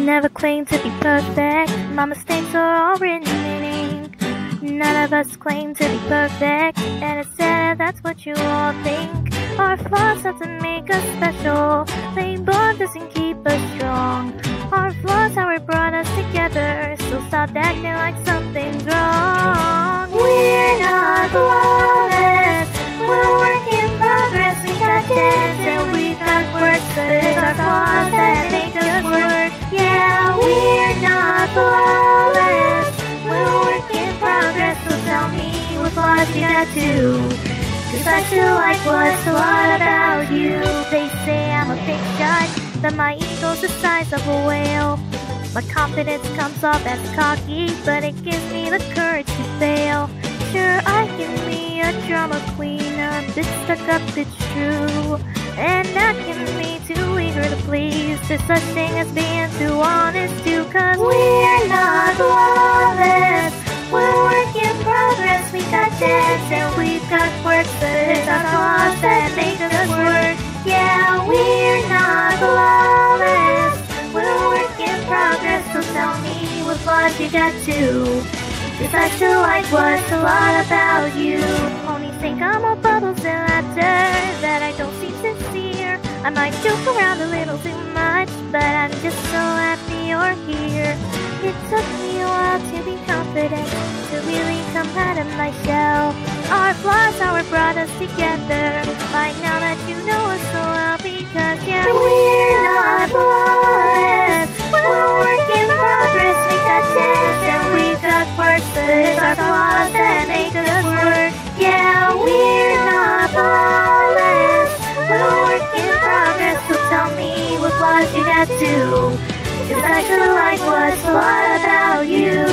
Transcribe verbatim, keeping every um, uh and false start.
never claim to be perfect. My mistakes are all written in ink. None of us claim to be perfect, and it's sad that's what you all think. Our flaws have to make us special. They bond us and keep us strong. Our flaws, how it brought us together. So stop acting like something's wrong. We're not flawless. We're a work in progress. We got dents and we got quirks, but it's our flaws that make us work. Yeah, we're not flawless. We're a work in progress. So tell me what flaws you got too, 'cause I feel like what's a lot about you. They say I'm a big shot, that my ego's the size of a whale. My confidence comes off as cocky, but it gives me the courage to fail. Sure, I can be a drama queen, a bit stuck up, it's true. And that can be too eager to please. There's such thing as being too honest too, 'cause we're not flawless. We're a work in progress. We got dents and we've got quirks, but it's our flaws that make us work. Yeah, we're not flawless. We're a work in progress. So tell me what flaws you got too, 'cause I feel like what's a lot about you. Only think I'm all bubbles and laughter, that I don't seem sincere. I might joke around a little too much, but I'm just so happy you're here. It took me a while to be confident, to really come out of my shell. Our flaws, how it brought us together. By now that you know us so well, because yeah, we're not flawless. We're a work in progress. We got dents and we've got quirks, but it's our flaws that make us work. Yeah, we're not flawless. We're a work in progress. So tell me what flaws you got too, 'cause I feel like what's a lot about you.